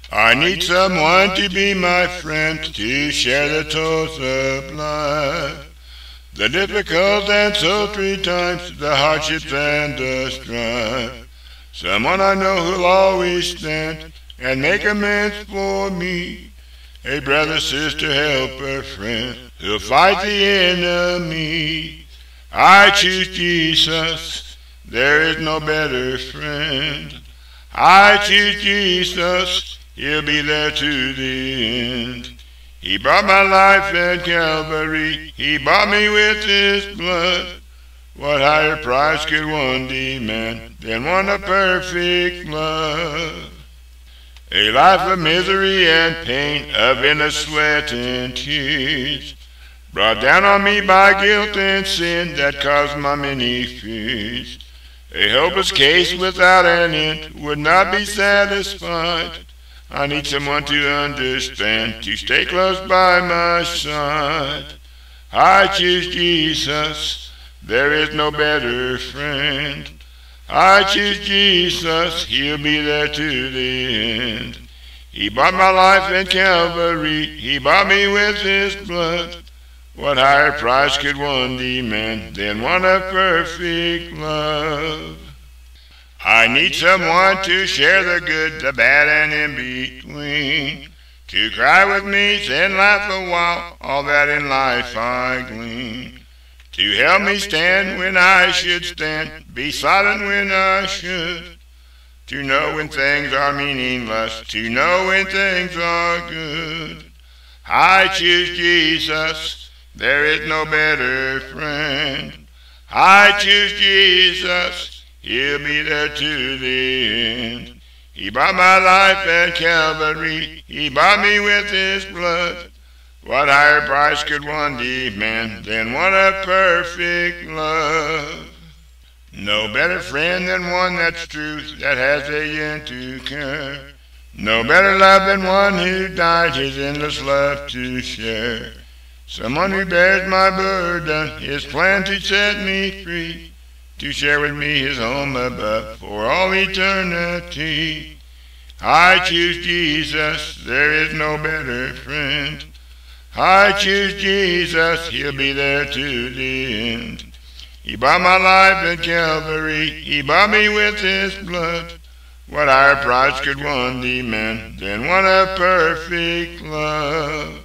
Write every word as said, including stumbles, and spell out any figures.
I need someone to be my friend, to share the toils of life, the difficult and sultry times, the hardships and the strife. Someone I know who'll always stand and make amends for me. A brother, sister, helper, friend, who'll fight the enemy. I choose Jesus, there is no better friend. I choose Jesus, He'll be there to the end. He bought my life at Calvary, He bought me with His blood. What higher price could one demand than one of perfect love? A life of misery and pain, of endless sweat and tears, brought down on me by guilt and sin that caused my many fears. A hopeless case without an end would not be satisfied. I need someone to understand, to stay close by my side. I choose Jesus, there is no better friend. I choose Jesus, He'll be there to the end. He bought my life at Calvary, He bought me with His blood. What higher price could one demand than one of perfect love? I need someone to share the good, the bad, and in between, to cry with me, then laugh a while, all that in life I glean. To help me stand when I should stand, be silent when I should. To know when things are meaningless, to know when things are good. I choose Jesus, there is no better friend. I choose Jesus, He'll be there to the end. He bought my life at Calvary, He bought me with His blood. What higher price could one demand than one of perfect love? No better friend than one that's true, that has a end to care. No better love than one who died His endless love to share. Someone who bears my burden, His plan to set me free, to share with me His home above for all eternity. I choose Jesus, there is no better friend. I choose Jesus, He'll be there to the end. He bought my life at Calvary, He bought me with His blood. What higher price could one demand than one of perfect love?